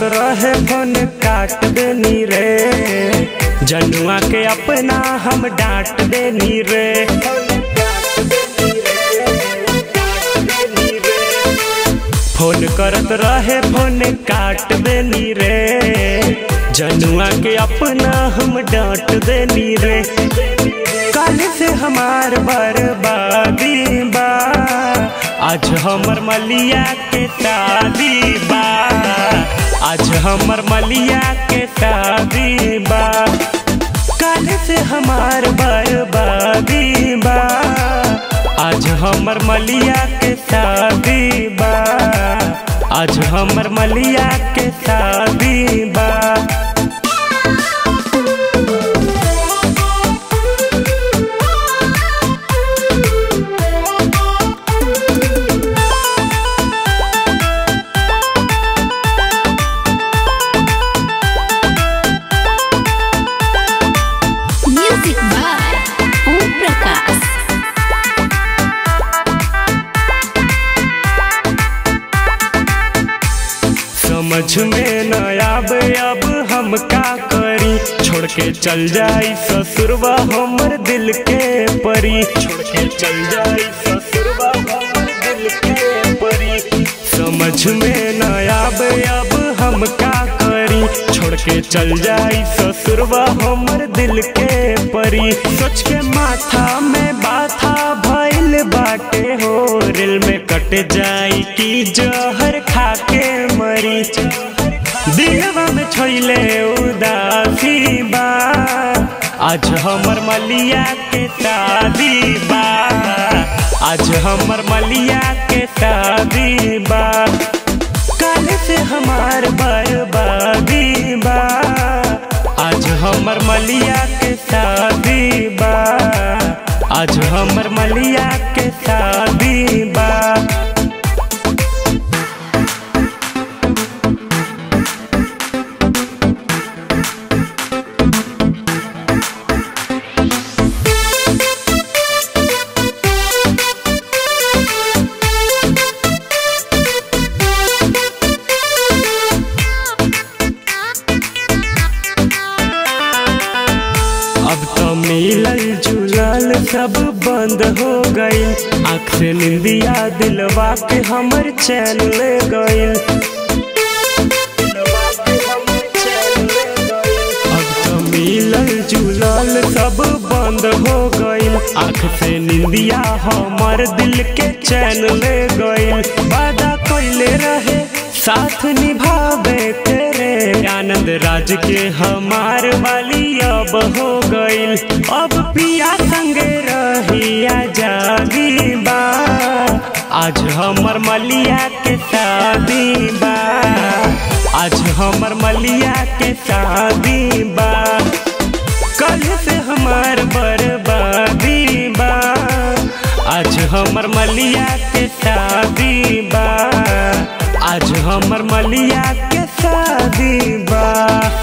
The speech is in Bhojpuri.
करत रहे फोन काट देनी रे, जनुआ के अपना हम डांट देनी रे। फोन करत रहे फोन काट देनी रे, जनुआ के अपना हम डांट देनी रे। कल से हमार बर्बादी बा, आज हमर मलिया के शादी बा, आज हमर मलिया के शादी बा। कल से हमार बर्बादी बा, आज हमर मलिया के शादी बा, आज हमर मलिया के शादी बा। समझ में न आवे अब हम का करी, छोड़ के चल जाई ससुरवा हमर दिल के परी, छोड़ के चल जाई ससुरवा हमर दिल के परी। समझ में न आवे अब हम का करी, छोड़ के चल जाई ससुरवा हमर दिल के परी। सोच के माथा में बाथा भइल बाटे हो, दिल में कट जाई कि जहर खा के मरी। दिलवा में छोइले उदासी बा, आज हमर मलिया के शादी बा, आज हमर मलिया के शादी बा। कल से हमार बर्बादी बा, आज हमर मलिया के शादी बा, आज हमर मलिया के शादी बा। अब तो मिलल जुलल सब बंद हो गई, आँख से निंदिया दिलवा के हमर चैन ले गईल। अब तो मिलल जुलल सब बंद हो गई, आँख से निंदिया हमर दिल के चैन ले गईल। वादा कइले रहे साथ निभावे तेरे, आनंद राज के हमार वाली अब हो गईल। अब पिया संगे रहिया जागी बा, आज हमर मलिया के शादी बा, आज हमर मलिया के शादी बा। कल से हमार बर्बादी बा, आज हमर मलिया के शादी बा, आज हमर मलिया के शादी बा।